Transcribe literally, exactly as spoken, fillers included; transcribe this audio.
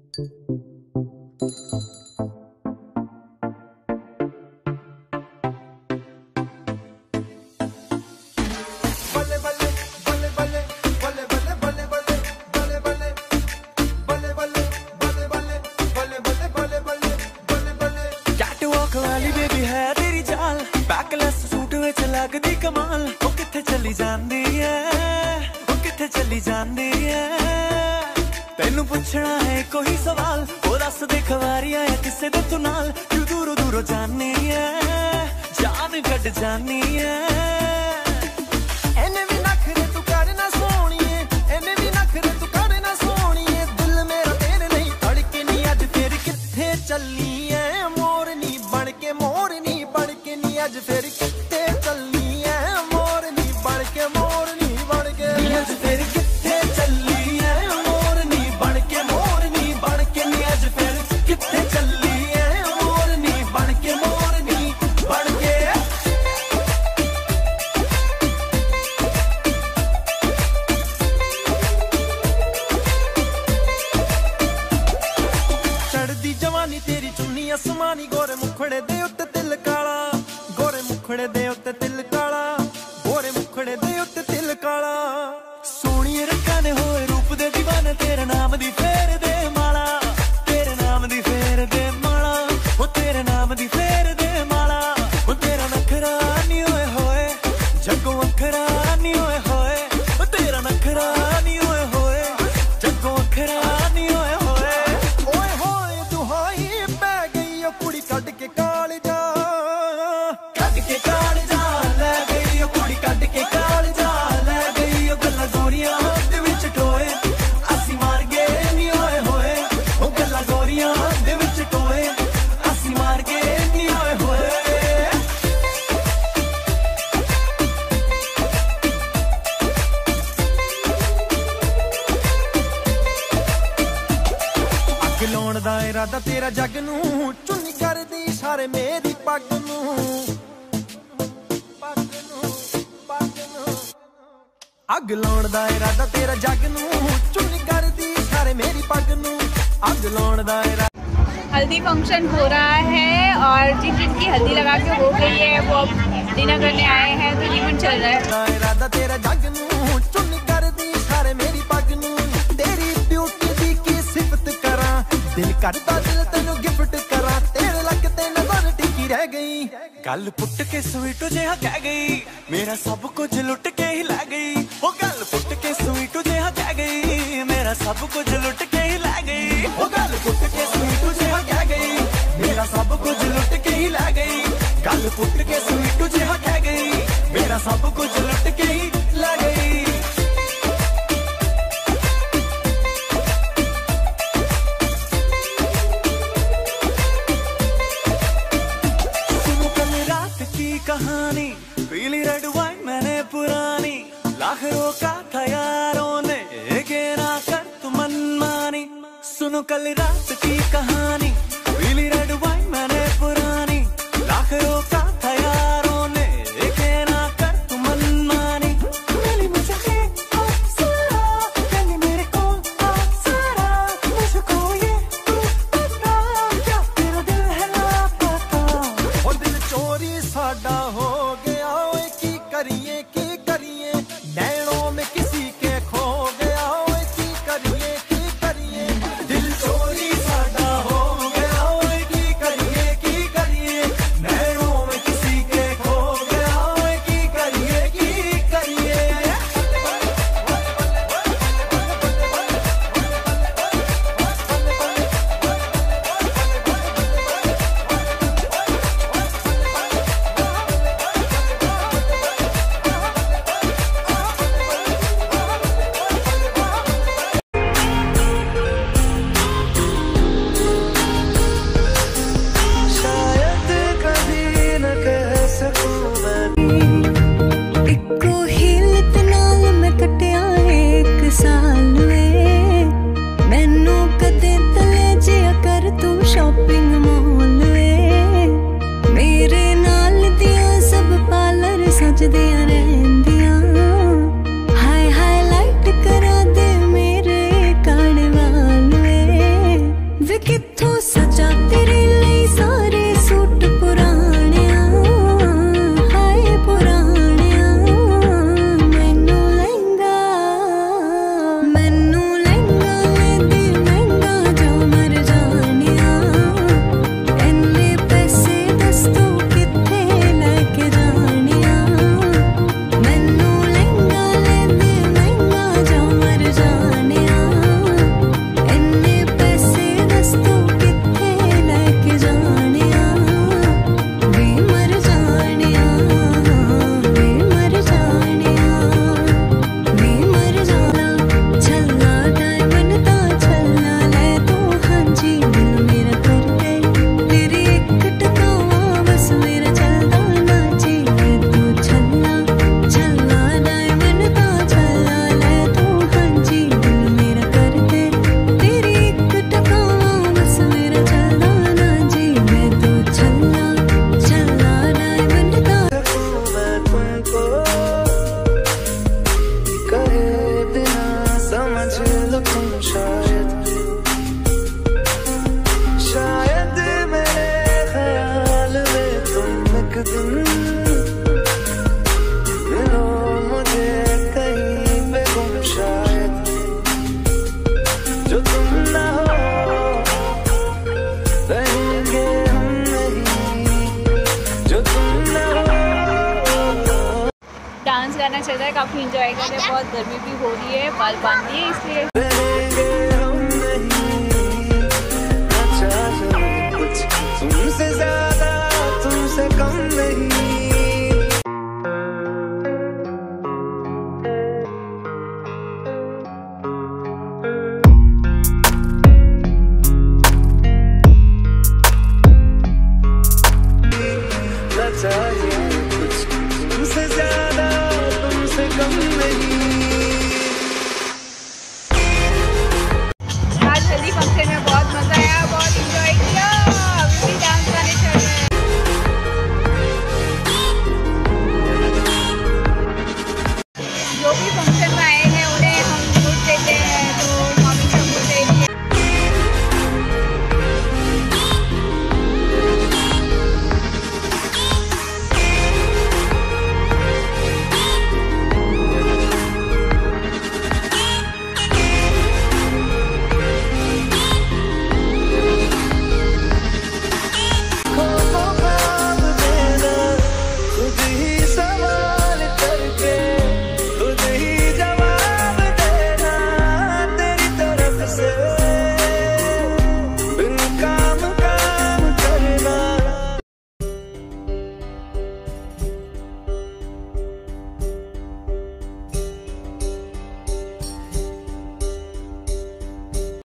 लगदी कमाल ओ किथे चली जांदी है, ओ किथे चली जांदी है। तेनू पुछना है कोई सवाल, ओ दस दे खवारियां है किसे दे तू नाल। क्यों दूरों दूरों जानी है, जान कट जानी है। एने भी नखरे तू करना सोनिए, एने भी नखरे तू करना सोनिए। दिल मेरा तेरे नहीं धड़के नी अज फिर किथे चली है। मोरनी बन के मोरनी बन के नी अज फिर किथे चली है। मोरनी बन के मोरनी बन के अज फिर किथे चली है। मोरनी बन के मोरनी बन के नी अज फिर किथे चली है। मोरनी बन के मोरनी बन के। चढ़दी जवानी तेरी चुन्नी आसमानी, गोरे मुखड़े दे उत्ते तिल काला, गोरे मुखड़े दे उत्ते तिल काला, गोरे मुखड़े दे उत्ते तिल काला। सोहणिए रंगां ने होए रूप दे दीवाने, तेरे नाम दी फेर दे माला, तेरे नाम दी फेर दे माला, ओ तेरे नाम दी फेर दे माला। ओ तेरा नखरा नी होए होए जग्गों अखरा नी होए होए, ओ तेरा नखरा नी होए होए जग्गों अखरा नी होए होए। ओए होए दुहाई पै गई ओ कुड़ी कट के काल जा, कट के काल जा लै गई ओ कुड़ी कट के काल जा लै गई। ओ गल्लां गोरियां दे विच टोए असी मार गए नी होए होए, ओ गल्लां गोरियां दे विच टोए असी मार गए नी होए होए। अग लाउण दा इरादा तेरा जग नूं, चुन्नी करदी इशारे मेरी पग नूं, पग नूं, पग नूं। अग लाउण दा इरादा तेरा जग नूं, चुन्नी करदी इशारे मेरी पग नूं। अग लाउण दा इरादा। हल्दी फंक्शन हो रहा है और जिन जिनकी हल्दी लगा के हो गई है वो अब डिनर करने आए हैं, तो इवन चल रहा है। इरादा तेरा जग नूं, चुन्नी करदी इशारे मेरी पग नूं। तेरी ब्यूटी दी की सिफत करा, दिल करदा दिल तेनू गिफ्ट करा। तेरे लग ते नजर टिकी रह गई, गल पुट के स्वीट जिहा कह गई, मेरा सब कुछ लुट के ही लै गई। ओ गल पुट के स्वीट जिहा कह गई, मेरा सब कुछ लुट के ही लै गई। ओ गल पुट के स्वीट जिहा कह गई, मेरा सब कुछ लुट के ही लै गई। गल पुट के स्वीट जिहा कह गई, मेरा सब कुछ लुट के ही लै गई। कहानी पीली रेड वाइन मैंने पुरानी, लाख रोका था यारों ने के ना कर तू मनमानी। सुनो कल रात की कहानी, पीली रेड वाइन मैंने पुरानी, लाख रोका था यारों ने के ना कर तू मनमानी। मिली मुझे अप्सरा, मिली मेरे को अप्सरा, मुझको ये तू बता, क्या तेरा दिल है लापता। और दिल चोरी साडा हो गया, ओए की करिए की करिए, नैनों में किसी के खो गया। ओए की करिए की करिए, दिल चोरी साडा हो गया। ओए की करिए की करिए, नैनों में किसी के खो गया। ओए की करिए की करिए। शायद कभी न कह सकूं मैं, इक्को हिलत नाल मैं कटिया एक साल वे। मैनू कदे तले जिया कर तू शॉपिंग मॉल वे। मेरे नाल दियां सब पार्लर सजदियां रहिंदियां, हाय हाईलाइट करा दे मेरे काले वाल वे। गाना चल रहा है, काफ़ी इंजॉय कर रहे हैं। बहुत गर्मी भी हो रही है, बाल बांध दिए इसलिए।